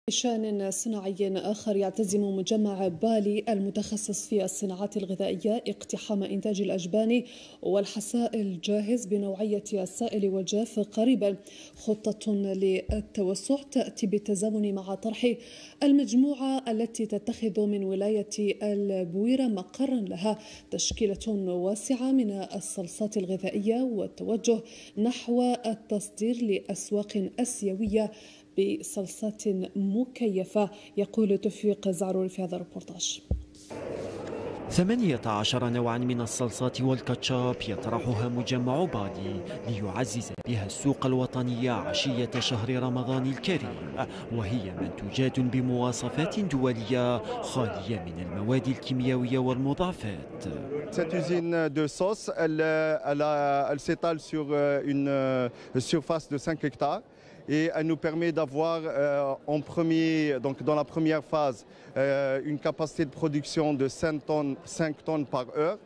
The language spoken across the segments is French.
بشأن صناعي آخر، يعتزم مجمع بالي المتخصص في الصناعات الغذائية اقتحام إنتاج الأجبان والحساء الجاهز بنوعية السائل والجاف قريبا. خطة للتوسع تأتي بالتزامن مع طرح المجموعة التي تتخذ من ولاية البويرة مقرا لها تشكيلة واسعة من الصلصات الغذائية والتوجه نحو التصدير لأسواق آسيوية بصلصات مكيفة. يقول توفيق زعرور في هذا الريبورتاج. 18 نوعا من الصلصات والكاتشاب يطرحها مجمع بالي ليعزز بها السوق الوطنية عشية شهر رمضان الكريم، وهي منتوجات بمواصفات دولية خالية من المواد الكيميائية والمضافات. Cette usine de sauce, elle s'étale sur une surface de 5 hectares. Et elle nous permet d'avoir donc dans la première phase une capacité de production de 5 tonnes par heure.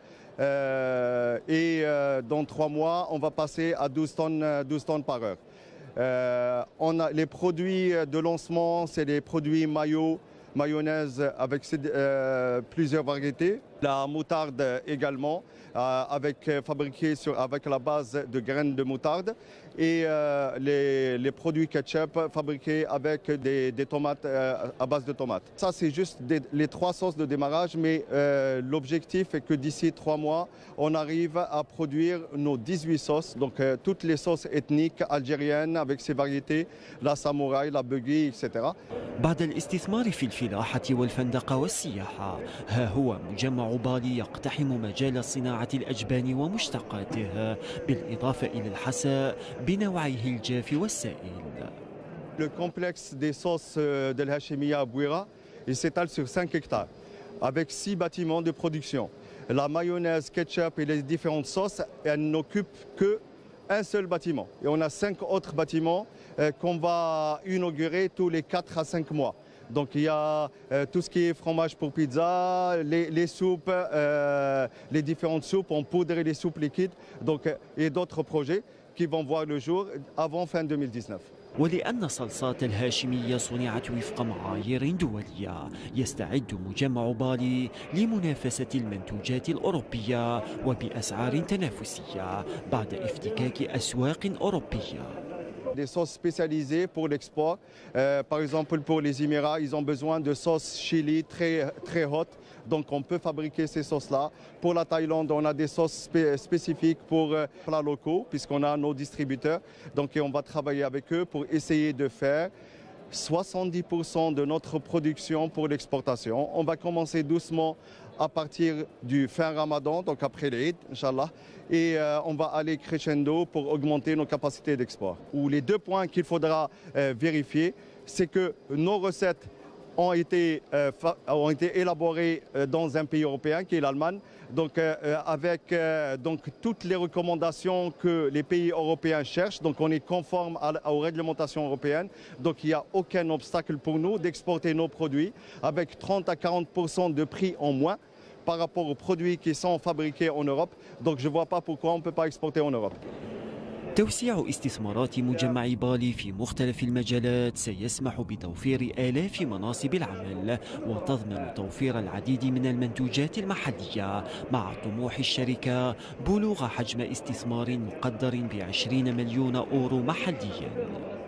Et dans 3 mois, on va passer à 12 tonnes par heure. Les produits de lancement, c'est les produits mayo, mayonnaise avec plusieurs variétés. La moutarde également, fabriquée avec la base de graines de moutarde. Et les produits ketchup fabriqués avec des tomates à base de tomates. Ça, c'est juste les 3 sauces de démarrage, mais l'objectif est que d'ici 3 mois, on arrive à produire nos 18 sauces, donc toutes les sauces ethniques algériennes avec ses variétés, la samouraï, la buggy, etc. بعد الاستثمار في الفلاحة والفندقة والسياحة، ها هو مجمع بالي يقتحم مجال صناعة الأجبان ومشتقاتها بالإضافة إلى الحساء بنوعيه الجاف والسائل. Le complexe des sauces de l'Hachemia à Bouira, il s'étale sur 5 hectares avec 6 bâtiments de production. La mayonnaise, ketchup et les différentes sauces, elles n'occupent qu'un seul bâtiment. Et on a 5 autres bâtiments qu'on va inaugurer tous les 4 à 5 mois. Donc il y a tout ce qui est fromage pour pizza, les soupes, les différentes soupes en poudre et les soupes liquides, et d'autres projets qui vont voir le jour avant fin 2019. ولأن الصلصات الهاشمية صنعت وفق معايير دولية، يستعد مجمع بالي لمنافسة المنتوجات الأوروبية وبأسعار تنافسية بعد افتكاك أسواق أوروبية. Des sauces spécialisées pour l'export. Par exemple, pour les Émirats, ils ont besoin de sauces chili très hautes. Donc, on peut fabriquer ces sauces-là. Pour la Thaïlande, on a des sauces spécifiques pour plats locaux, puisqu'on a nos distributeurs. Donc, on va travailler avec eux pour essayer de faire 70% de notre production pour l'exportation. On va commencer doucement à partir du fin Ramadan, donc après l'Eid, Inch'Allah, et on va aller crescendo pour augmenter nos capacités d'export. Les 2 points qu'il faudra vérifier, c'est que nos recettes ont été élaborées dans un pays européen qui est l'Allemagne, donc avec toutes les recommandations que les pays européens cherchent. Donc on est conforme aux réglementations européennes. Donc il n'y a aucun obstacle pour nous d'exporter nos produits avec 30 à 40% de prix en moins par rapport aux produits qui sont fabriqués en Europe. Donc je ne vois pas pourquoi on ne peut pas exporter en Europe. توسيع استثمارات مجمع بالي في مختلف المجالات سيسمح بتوفير آلاف مناصب العمل وتضمن توفير العديد من المنتوجات المحلية، مع طموح الشركة بلوغ حجم استثمار مقدر ب20 مليون أورو محليا.